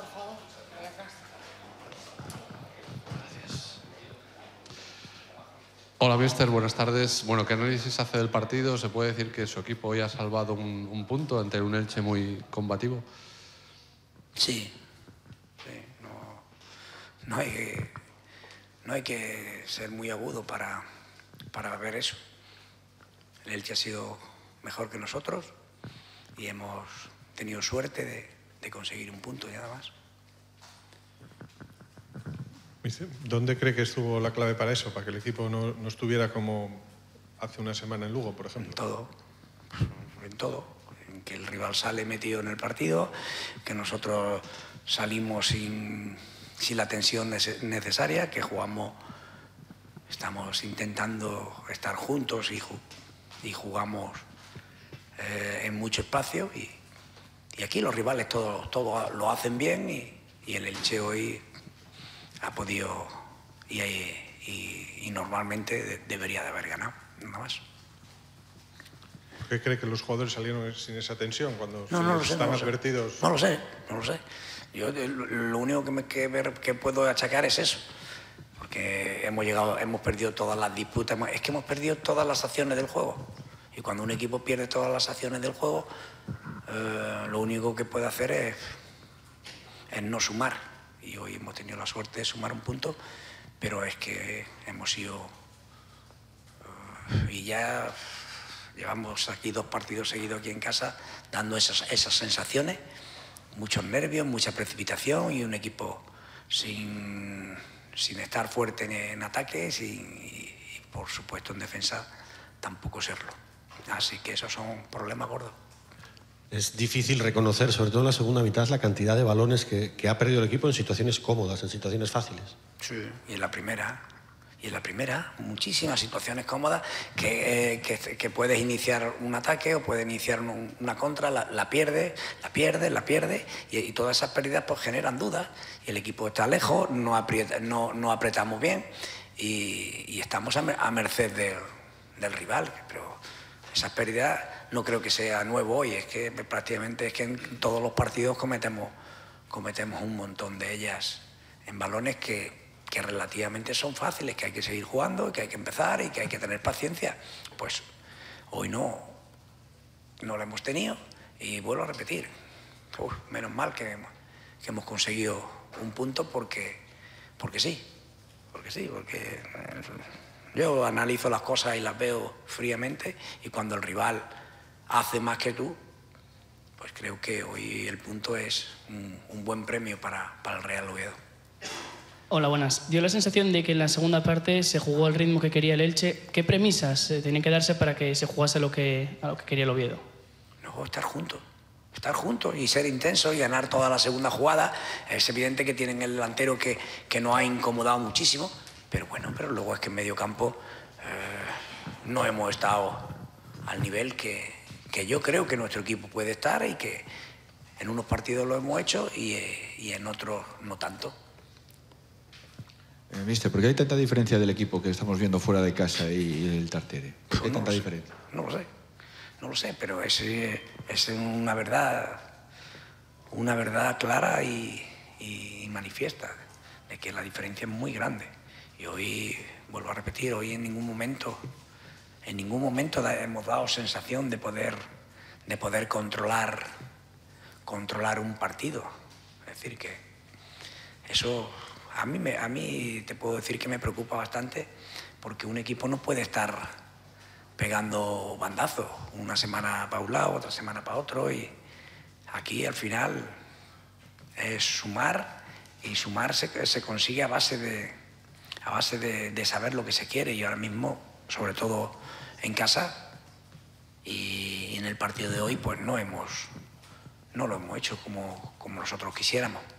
Hola, míster, buenas tardes. Bueno, ¿qué análisis hace del partido? ¿Se puede decir que su equipo hoy ha salvado un punto ante un Elche muy combativo? Sí. No hay que ser muy agudo para ver eso. El Elche ha sido mejor que nosotros y hemos tenido suerte de conseguir un punto y nada más. ¿Dónde cree que estuvo la clave para eso? Para que el equipo no estuviera como hace una semana en Lugo, por ejemplo. En todo. En que el rival sale metido en el partido, que nosotros salimos sin la tensión necesaria, que estamos intentando estar juntos y jugamos en mucho espacio y aquí los rivales todo lo hacen bien y el Elche hoy ha podido y normalmente debería de haber ganado, nada más. ¿Por qué cree que los jugadores salieron sin esa tensión cuando están advertidos? No lo sé. Yo lo único que puedo achacar es eso, porque hemos perdido todas las disputas, es que hemos perdido todas las acciones del juego y cuando un equipo pierde todas las acciones del juego, lo único que puede hacer es no sumar. Y hoy hemos tenido la suerte de sumar un punto, pero es que hemos sido... y ya llevamos aquí 2 partidos seguidos aquí en casa dando esas sensaciones, muchos nervios, mucha precipitación y un equipo sin estar fuerte en ataques y por supuesto en defensa tampoco serlo. Así que esos son problemas gordos. Es difícil reconocer, sobre todo en la segunda mitad, la cantidad de balones que ha perdido el equipo en situaciones cómodas, en situaciones fáciles. Sí, y en la primera, muchísimas situaciones cómodas que puedes iniciar un ataque o puedes iniciar una contra, la pierdes y todas esas pérdidas pues generan dudas y el equipo está lejos, no apretamos bien y estamos a merced del rival, pero esas pérdidas no creo que sea nuevo hoy, es que prácticamente en todos los partidos cometemos un montón de ellas en balones que relativamente son fáciles, que hay que seguir jugando, que hay que empezar y que hay que tener paciencia. Pues hoy no lo hemos tenido y vuelvo a repetir, menos mal que hemos conseguido un punto porque yo analizo las cosas y las veo fríamente y cuando el rival hace más que tú, pues creo que hoy el punto es un buen premio para el Real Oviedo. Hola, buenas. Dio la sensación de que en la segunda parte se jugó al ritmo que quería el Elche. ¿Qué premisas tenían que darse para que se jugase a lo que quería el Oviedo? No, estar juntos y ser intensos y ganar toda la segunda jugada. Es evidente que tienen el delantero que nos ha incomodado muchísimo, pero luego es que en medio campo no hemos estado al nivel que yo creo que nuestro equipo puede estar y que en unos partidos lo hemos hecho y en otros no tanto. Mister, ¿por qué hay tanta diferencia del equipo que estamos viendo fuera de casa y el Tartiere? ¿Por qué hay tanta diferencia? No lo sé, pero es una verdad clara y manifiesta de que la diferencia es muy grande. Y hoy, vuelvo a repetir, hoy en ningún momento hemos dado sensación de poder controlar un partido. Es decir, que eso a mí te puedo decir que me preocupa bastante porque un equipo no puede estar pegando bandazos una semana para un lado, otra semana para otro y aquí al final es sumar y sumar se consigue a base de saber lo que se quiere y ahora mismo, sobre todo en casa y en el partido de hoy, pues no lo hemos hecho como nosotros quisiéramos.